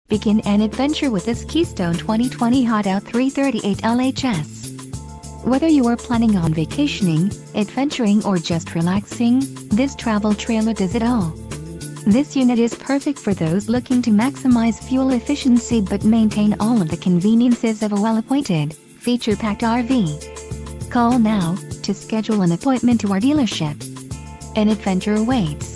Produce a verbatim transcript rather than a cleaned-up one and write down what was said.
Begin an adventure with this Keystone twenty twenty Hideout three thirty-eight L H S. Whether you are planning on vacationing, adventuring or just relaxing, this travel trailer does it all. This unit is perfect for those looking to maximize fuel efficiency but maintain all of the conveniences of a well-appointed, feature-packed R V. Call now to schedule an appointment to our dealership. An adventure awaits.